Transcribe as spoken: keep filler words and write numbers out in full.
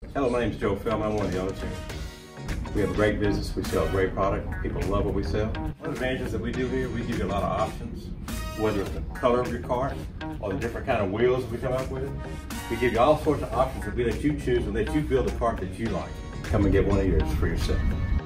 Hello, my name is Joe Feldman. I'm one of the owners here. We have a great business. We sell a great product. People love what we sell. One of the advantages that we do here, we give you a lot of options, whether it's the color of your car or the different kind of wheels we come up with. We give you all sorts of options that we let you choose and let you build a car that you like. Come and get one of yours for yourself.